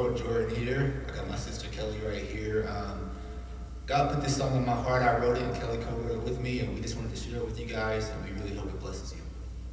Jordan here. I got my sister Kelly right here. God put this song on my heart. I wrote it and Kelly co-wrote it with me, and we just wanted to share it with you guys, and we really hope it blesses you.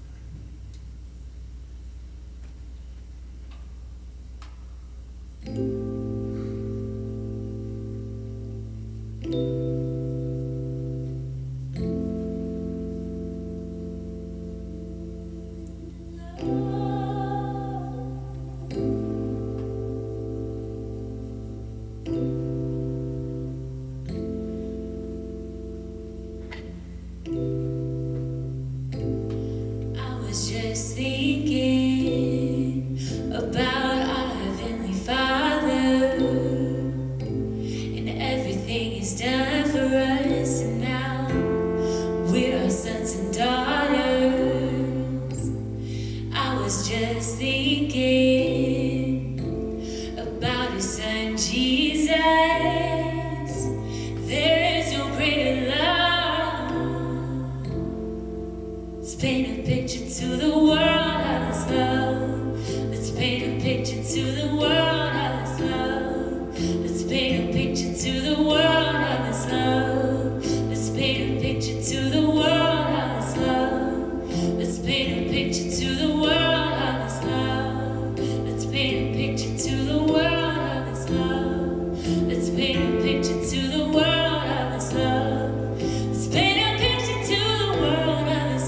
Just thinking about our Heavenly Father, and everything He's done for us, and now we're our sons and daughters. I was just thinking about His Son Jesus. There is no greater love. Let's paint a picture to the world of His love. Let's paint a picture to the world of His love. Let's paint a picture to the world of His love. Let's paint a picture to the world of His love. Let's paint a picture to the world of His love. Let's paint a picture to the world of His love. Let's paint a picture to the world of His love. Let's paint a picture to the world of His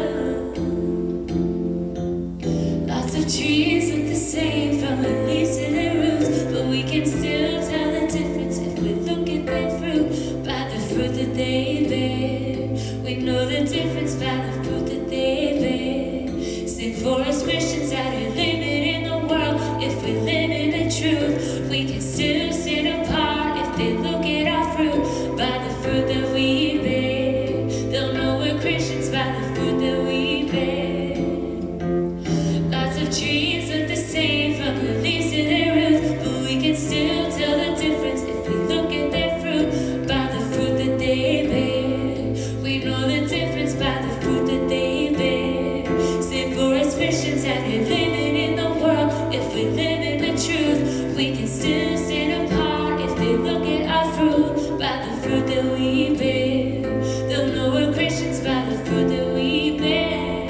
love. Lots of trees look the same from the leaves to the roots, but we can still tell the difference if we look at their fruit. By the fruit that they bear, we know the difference by the fruit that they bear. Sing for us Christians out here living in the world. If we live in the truth, we can still stand apart. If they look at our fruit, by the fruit that we bear, they'll know we're Christians by the fruit that we bear. Lots of trees look the same from the leaves to their roots, but we can still tell the difference if we look at their fruit. By the fruit that they bear, we know the difference by the fruit that they bear. Sing for us Christians out here living in the world. If we live in the truth, we can still stand apart. If they look at our fruit, by the fruit that we bear, they'll know we're Christians by the fruit that we bear.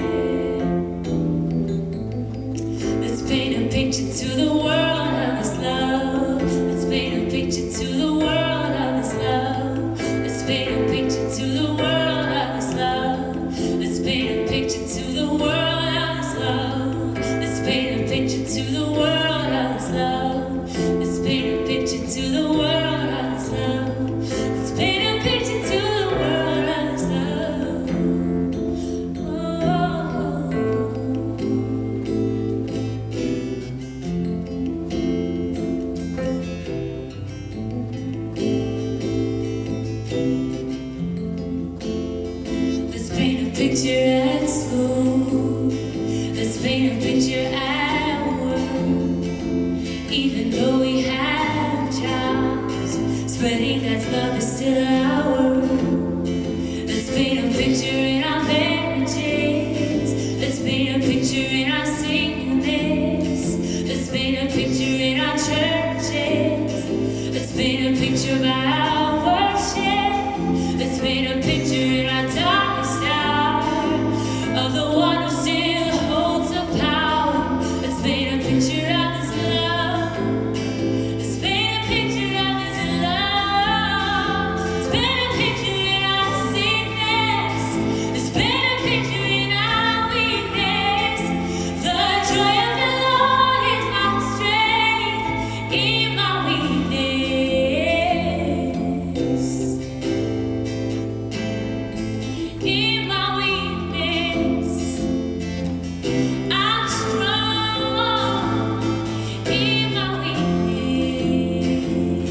Let's paint a picture to the world of His love. Let's paint a picture to the world of His love. Let's paint a picture to the world of His love. Let's paint a picture to the world of His love. Let's paint a picture to the world of His love. Let's paint a picture to the world of His love. Let's paint a picture to the world of His love. Oh. Let's paint a picture at school. Let's paint a picture at work. Even though we have jobs, spreading God's love is still our work. Let's paint a picture in our marriages. Let's paint a picture in our singleness. Let's paint a picture in our churches. Let's paint a picture by our worship. Let's paint a picture in our darkest hour of the one who still holds the power. Let's paint a picture of His love. Let's paint a picture of His love. Let's paint a picture in our sickness. Let's paint a picture in our weakness. The joy of the Lord is my strength in my weakness. In my weakness, I'm strong. In my weakness,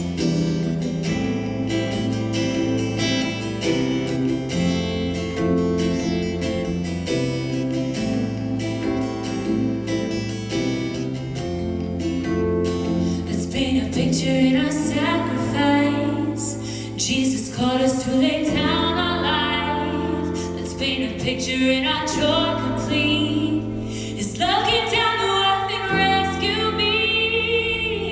let's paint a picture in our sacrifice. Jesus called us to lay down our life. Let's paint a picture in our joy complete. His love came down to earth and rescued me.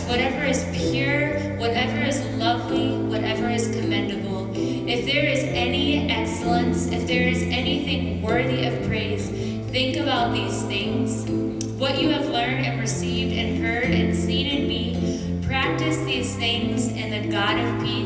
whatever is pure, whatever is lovely, whatever is commendable. If there is any excellence, if there is anything worthy of praise, think about these things. What you have learned and received and heard and seen in me, practice these things, and the God of peace